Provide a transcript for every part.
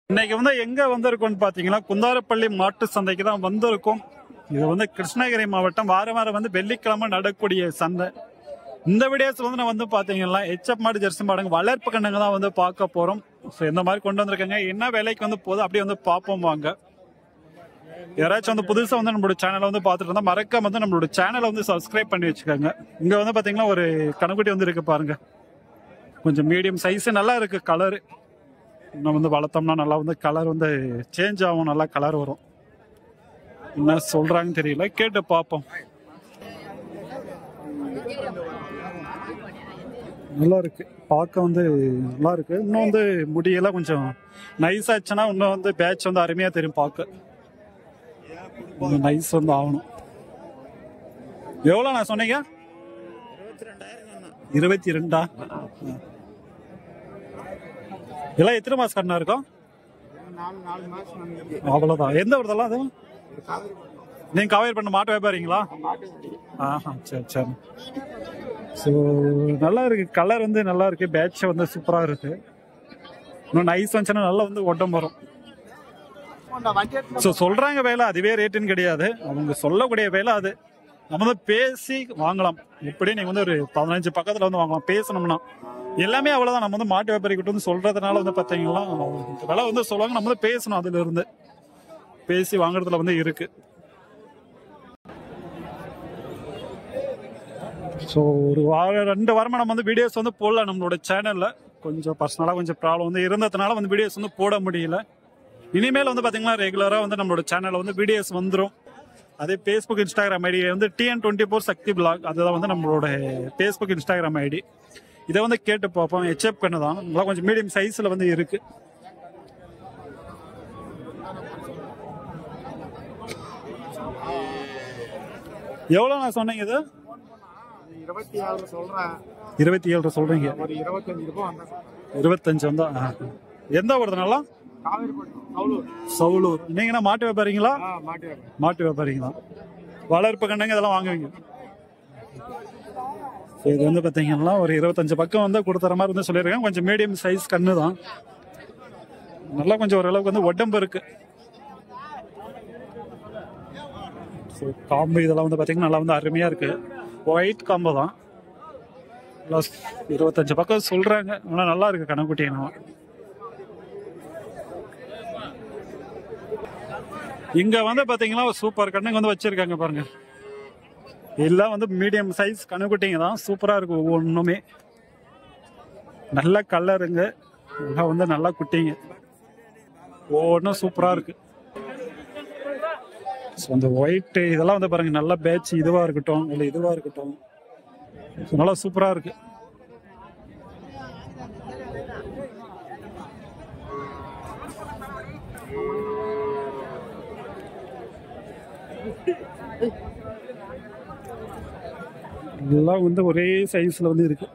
இன்னைக்கு வந்து எங்க வந்திருக்கோம்னு பாத்தீங்கன்னா குந்தாரப்பள்ளி மாட்டு சந்தைக்கு தான் வந்திருக்கோம். இது வந்து கிருஷ்ணகிரி மாவட்டம் வாரம் வாரம் வந்து வெள்ளிக்கிழமை நடக்கக்கூடிய சந்தை. இந்த வீடியோஸ் வந்து நான் வந்து பாத்தீங்கன்னா எச்எப் மாடு ஜெர்சி மாடுங்க வளர்ப்பு கண்ணுங்க தான் வந்து பார்க்க போறோம். இந்த மாதிரி கொண்டு வந்திருக்காங்க. என்ன விலைக்கு வந்து போதும் அப்படியே வந்து பார்ப்போம் வாங்க. யாராச்சும் வந்து புதுசா வந்து நம்மளோட சேனலை வந்து பார்த்துட்டு இருந்தா மறக்காம வந்து நம்மளோட சேனலை வந்து சப்ஸ்கிரைப் பண்ணி வச்சுக்கோங்க. இங்க வந்து பாத்தீங்கன்னா ஒரு கணுக்குட்டி வந்து இருக்கு பாருங்க. கொஞ்சம் மீடியம் சைஸ் நல்லா இருக்கு கலரு. நம்ம வந்து வளர்த்தோம்னா நல்லா வந்து கலர் வந்து சேஞ்ச் ஆகும், நல்லா கலர் வரும். என்ன சொல்றாங்கன்னு தெரியல, கேட்டு பார்ப்போம். நல்லா இருக்கு, பார்க்க வந்து நல்லா இருக்கு. இன்னும் வந்து முடியெல்லாம் கொஞ்சம் நைஸ் ஆச்சுன்னா இன்னும் வந்து பேட்ச் வந்து அருமையா தெரியும் பார்க்க. நைஸ் வந்து ஆகணும். எவ்வளோ நான் சொன்னீங்க? 22. இதெல்லாம் எத்தனை மாசம் கண்ணா இருக்கும்? அவ்வளவுதான். எந்த ஊர்தெல்லாம் அது? நீங்க கவர் பண்ண மாட்டு வியாபாரிங்களா? ஆஹா, சரி சரி. ஸோ நல்லா இருக்கு, கலர் வந்து நல்லா இருக்கு, பேட்ச் வந்து சூப்பரா இருக்கு. இன்னும் நைஸ் வந்துச்சுன்னா நல்லா வந்து உடம்பு வரும். ஸோ சொல்றாங்க வேலை அதுவே ரேட்டுன்னு கிடையாது, அவங்க சொல்லக்கூடிய வேலை அது. நம்ம வந்து பேசி வாங்கலாம். எப்படி நீங்க வந்து ஒரு 15 பக்கத்துல வந்து வாங்கலாம் பேசணும்னா. எல்லாமே அவ்வளவுதான். நம்ம வந்து மாட்டு வியாபாரி கிட்ட வந்து சொல்றதுனால வந்து பாத்தீங்கன்னா விலை வந்து சொல்லுவாங்க, நம்ம வந்து பேசணும். அதுல இருந்து பேசி வாங்குறதுல வந்து இருக்கு. ஸோ ஒரு வாரம் 2 வாரமா நம்ம வந்து வீடியோஸ் வந்து போடல நம்மளோட சேனல்ல. கொஞ்சம் பர்சனலா கொஞ்சம் ப்ராப்ளம் வந்து இருந்ததுனால வந்து வீடியோஸ் வந்து போட முடியல. இனிமேல் வந்து பாத்தீங்கன்னா ரெகுலரா வந்து நம்மளோட சேனல்ல வந்து வீடியோஸ் வந்துடும். அதே பேஸ்புக் இன்ஸ்டாகிராம் ஐடி வந்து TN24 சக்தி பிளாக், அதுதான் வந்து நம்மளோட பேஸ்புக் இன்ஸ்டாகிராம் ஐடி. இதை வந்து கேட்டு பார்ப்போம். ஹெச்எப் கண்ணு தான், நல்லா கொஞ்சம் மீடியம் சைஸ்ல வந்து இருக்கு. எவ்வளவு நான் சொன்னீங்க? இது 27 சொல்றேன். 27 சொல்றீங்க. ஒரு 25 ரூபாய். 25 வந்தா எந்த ஊர்து? நல்லா சவுலூர். நீங்க என்ன மாட்டு வியாபாரிங்களா? மாட்டு வியாபாரிங்களா? வளர்ப்பு கண்ணுங்க இதெல்லாம் வாங்குவீங்க? இது வந்து பாத்தீங்கன்னா ஒரு 25 பக்கம் வந்து கொடுத்துற மாதிரி வந்து சொல்லியிருக்காங்க. கொஞ்சம் மீடியம் சைஸ் கண்ணு தான், நல்லா கொஞ்சம் ஓரளவுக்கு வந்து உடம்பு இருக்கு. காம்பு இதெல்லாம் வந்து பாத்தீங்கன்னா நல்லா வந்து அருமையா இருக்கு. ஒயிட் காம்பு தான். 25 பக்கம் சொல்றாங்க. ஆனா நல்லா இருக்கு கணக்குட்டினா. இங்க வந்து பாத்தீங்கன்னா சூப்பர் கண்ணுங்க வந்து வச்சிருக்காங்க பாருங்க. எல்லாம் வந்து மீடியம் சைஸ் கணுக்குட்டிங்க தான், சூப்பரா இருக்கு. ஒவ்வொன்றுமே நல்ல கலருங்க, வந்து நல்லா குட்டிங்க, ஒவ்வொன்றும் சூப்பரா இருக்கு. அந்த ஒயிட் இதெல்லாம் வந்து பாருங்க, நல்ல பேட்ச் இதுவா இருக்கட்டும் இல்லை இதுவா இருக்கட்டும், நல்லா சூப்பரா இருக்கு. எல்லாம் வந்து ஒரே சைஸ்ல வந்து இருக்கு.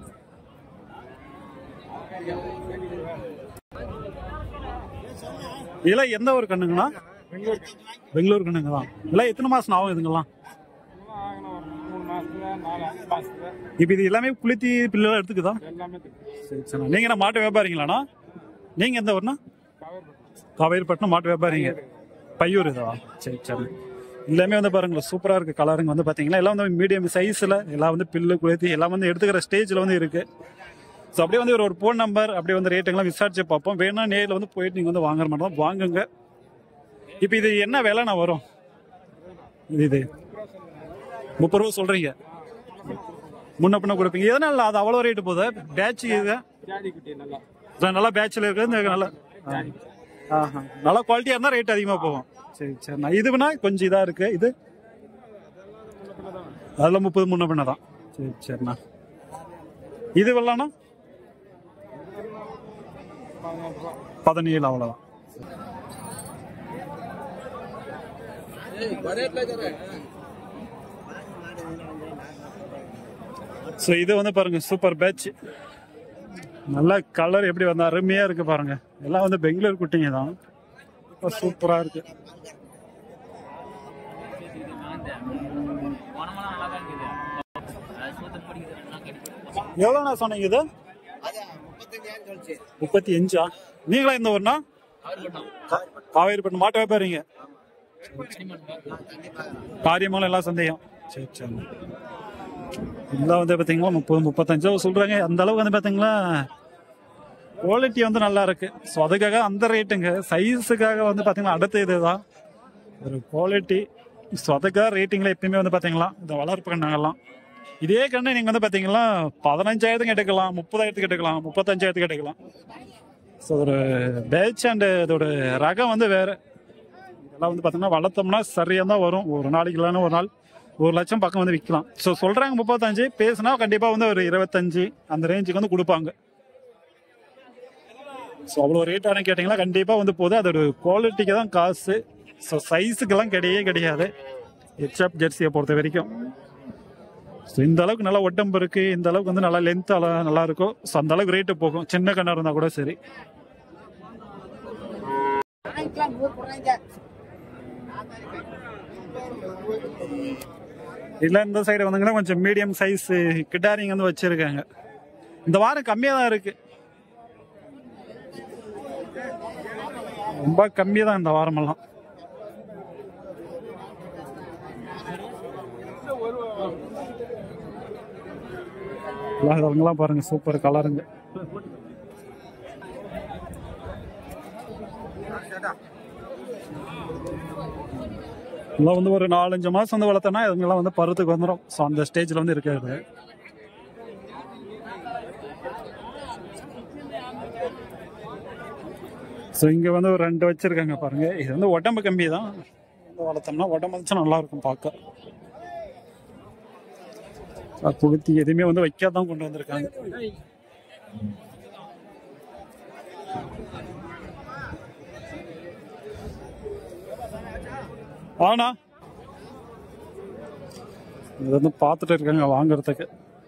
இதெல்லாம் எந்த ஒரு கண்ணுங்கண்ணா? பெங்களூர் கண்ணுங்க தான். எல்லாம் எத்தனை மாசம் ஆகும் இதுங்கெல்லாம்? இப்ப இது எல்லாமே குளித்தி பிள்ளைலாம் எடுத்துக்குதா? சரி சரி. நீங்க என்ன மாட்டு வியாபாரிங்களாண்ணா? நீங்க எந்த ஊர்னா? காவேரிப்பட்டினம் மாட்டு வியாபாரிங்க. பையூர் இதா? சரி சரி. எல்லாமே வந்து பாருங்களேன் சூப்பரா இருக்கு. கலருங்க வந்து பாத்தீங்கன்னா எல்லாம் வந்து மீடியம் சைஸ்ல எல்லாம் வந்து பில்லு குளித்தி எல்லாம் வந்து எடுத்துக்கிற ஸ்டேஜ்ல வந்து இருக்கு. ஸோ அப்படியே வந்து ஒரு ஃபோன் நம்பர் அப்படியே வந்து ரேட்டுங்கெல்லாம் விசாரிச்சு பார்ப்போம். வேணா நேரில் வந்து போயிட்டு நீங்க வந்து வாங்குற மாதிரி தான் வாங்குங்க. இப்போ இது என்ன விலை நான் வரும்? இது 30 ரூபா சொல்றீங்க, முன்ன பின்ன கொடுப்பீங்க. எதனால அது அவ்வளோ ரேட்டு போகுது? பேட்ச் இது நல்லா பேட்சில் இருக்குது, நல்லா நல்லா குவாலிட்டியா இருந்தா ரேட் அதிகமா போகும். சரி சரிண்ணா. இதுனா கொஞ்சம் இதா இருக்கு. இது அதுல 30 முன்ன பின்ன தான். சரி சரிண்ணா. இது வெள்ளண்ணா 17 அவ்வளவுதான். ஸோ இது வந்து பாருங்க சூப்பர் பேட்ச், நல்ல கலர் எப்படி வந்து அருமையா இருக்கு பாருங்க. எல்லாம் வந்து பெங்களூர் குட்டிங்க தான், சூப்பரா இருக்கு. எவ்வளோண்ணா சொன்னீங்க இது? 35. நீங்களா இந்த ஊர்னா? காவேரிப்பட்டினம் மாட்டு வியாபாரிங்க. காரியமான எல்லா சந்தேகம். சரி சரி. இதெல்லாம் வந்து பாத்தீங்களா 30-35 சொல்றாங்க. அந்த அளவுக்கு வந்து பாத்தீங்களா குவாலிட்டி வந்து நல்லா இருக்கு. ஸோ அதுக்காக அந்த ரேட்டுங்க. சைஸுக்காக வந்து பாத்தீங்கன்னா அடுத்த இதுதான் ஒரு குவாலிட்டி. ஸோ அதுக்காக ரேட்டிங்ல எப்பயுமே வந்து பாத்தீங்களா இந்த வளர்ப்பு கண்ணாங்கலாம் இதே கண்ணு நீங்க வந்து பாத்தீங்கன்னா 15,000 எடுக்கலாம், 30,000 எடுக்கலாம், 35,000 எடுக்கலாம். ஸோ ஒரு பேட்ச் அண்ட் இதோட ரகம் வந்து வேற. இதெல்லாம் வந்து பாத்தீங்கன்னா வளர்த்தோம்னா சரியா தான் வரும். ஒரு நாளைக்கு இல்லைன்னா ஒரு நாள் 1 லட்சம் பக்கம் வந்து விற்கலாம். ஸோ சொல்றாங்க 35, பேசுனா கண்டிப்பா வந்து ஒரு 25 அந்த ரேஞ்சுக்கு வந்து கொடுப்பாங்க. ஸோ அவ்வளோ ரேட்டானு கேட்டிங்கன்னா கண்டிப்பா வந்து போகுது. அதோட குவாலிட்டிக்கு தான் காசு. ஸோ சைஸுக்கெல்லாம் கிடையாது ஹெச்எப் ஜெர்சியை பொறுத்த வரைக்கும். ஸோ இந்த அளவுக்கு நல்லா உடம்பு இருக்கு, இந்த அளவுக்கு வந்து நல்லா லென்த் நல்லா இருக்கும். ஸோ அந்த அளவுக்கு ரேட்டு போகும். சின்ன கண்ணா இருந்தா கூட சரி. இல்ல இந்த சைடு வந்தீங்கன்னா கொஞ்சம் மீடியம் சைஸ் கிட்டாரிங்க வந்து வச்சிருக்காங்க. இந்த வாரம் கம்மியா தான் இருக்கு, ரொம்ப கம்மியா தான் இந்த வாரமெல்லாம். இதெல்லாம் பாருங்க சூப்பர் கலருங்க. இதெல்லாம் வந்து ஒரு 4-5 மாசம் வந்து வளர்த்தோம்னா இதுங்கெல்லாம் வந்து பருவத்துக்கு வந்துடும். ஸோ அந்த ஸ்டேஜ்ல வந்து இருக்காது. ஸோ இங்க வந்து ஒரு 2 வச்சிருக்காங்க பாருங்க. இது வந்து உடம்பு கம்மி தான். வளர்த்தோம்னா உடம்பு வச்சா நல்லா இருக்கும் பார்க்க. குளுத்தி எதுவுமே வந்து வைக்காதான் கொண்டு வந்திருக்காங்க. ஆனா இது வந்து பார்த்துட்டு இருக்காங்க வாங்குறதுக்கு.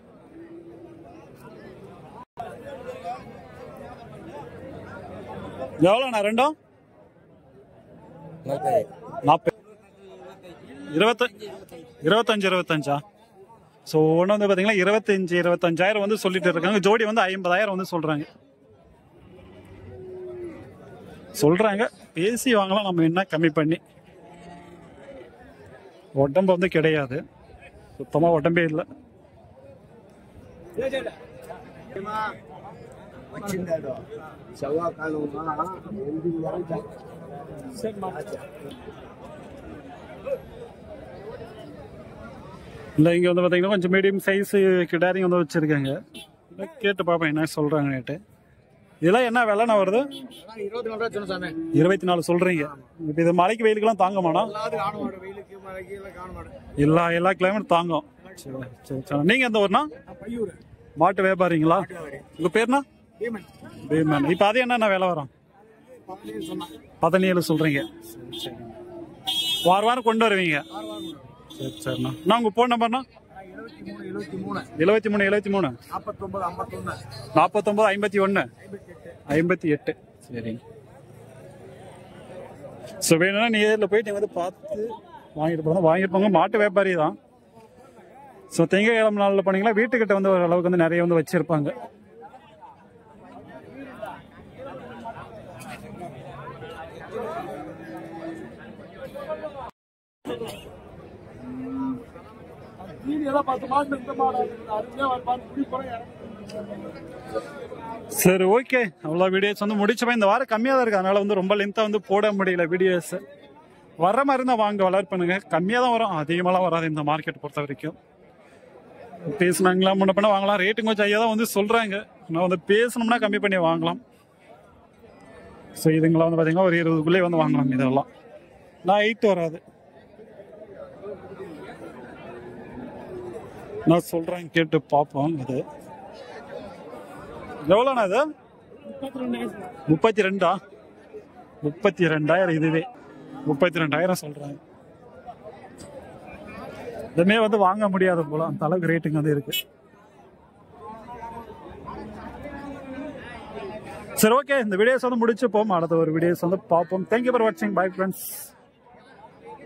எவ்வளோண்ணா ரெண்டும்? 40, 25. ஸோ ஒன்று வந்து பார்த்தீங்கன்னா 25,000 வந்து சொல்லிட்டு இருக்காங்க. ஜோடி வந்து 50,000 வந்து சொல்றாங்க. பேசி வாங்கலாம் நம்ம என்ன கம்மி பண்ணி. உடம்பு வந்து கிடையாது, சுத்தமா உடம்பே இல்லை. இல்லை இங்கே வந்து பார்த்தீங்கன்னா கொஞ்சம் மீடியம் சைஸ் கிடாரிங்க வந்து வச்சிருக்காங்க. கேட்டு பார்ப்பேன் என்ன சொல்றாங்க நேட்டு. இதெல்லாம் என்ன விலைண்ணா வருது? 24 சொல்றீங்க. இப்போ இது மழைக்கு வெயிலுக்கெல்லாம் தாங்கமாண்ணா? எல்லா கிளைமேட் தாங்கும். சரி. நீங்க எந்த ஊர்னா? மாட்டு வியாபாரிங்களா? உங்க பேர்னா? பீமன். இப்போ அது என்ன விலை வரும்? 17 சொல்றீங்க. சரி. வாரம் கொண்டு வருவீங்க? சரிண்ணா. நான் உங்க போன் நம்பர்னா? 73 49 51 58. சரி. ஸோ வேணும்னா நேரில் போயிட்டு வந்து பார்த்து வாங்கிட்டு போங்க. மாட்டு வியாபாரி தான். ஸோ திங்கட்கிழமை நாளில் போனீங்கன்னா வீட்டுக்கிட்ட வந்து ஓரளவுக்கு வந்து நிறைய வந்து வச்சிருப்பாங்க. சரி ஓகே. அவ்வளோ வீடியோஸ் வந்து முடிச்சப்ப இந்த வாரம் கம்மியாக தான் இருக்கு. அதனால வந்து ரொம்ப லென்த்தாக வந்து போட முடியல வீடியோஸ். வர்ற மாதிரி இருந்தால் வாங்க வளர்ப்பணுங்க. கம்மியாக தான் வரும், அதிகமாகலாம் வராது இந்த மார்க்கெட் பொறுத்த வரைக்கும். பேசுனாங்களா முன்ன பண்ண வாங்கலாம். ரேட்டுங்க கொஞ்சம் ஐயா தான் வந்து சொல்றாங்க. நான் வந்து பேசணும்னா கம்மி பண்ணி வாங்கலாம். ஸோ இதுங்களாம் வந்து பார்த்தீங்கன்னா ஒரு 20க்குள்ளே வந்து வாங்கலாம். இதெல்லாம் நான் 8 வராது. நான் சொல்றேன் கேட்டு பார்ப்போம். இது எவ்வளோண்ணா? இது 32. 32,000. இதுவே 32,000 சொல்றாங்க. இதுமே வந்து வாங்க முடியாத போல அந்த அளவுக்கு ரேட்டுங்க வந்து இருக்கு. சரி ஓகே. இந்த வீடியோஸ் வந்து முடிச்சுப்போம். அடுத்த ஒரு வீடியோஸ் வந்து பார்ப்போம். தேங்க்யூ ஃபார் வாட்சிங். Bye friends.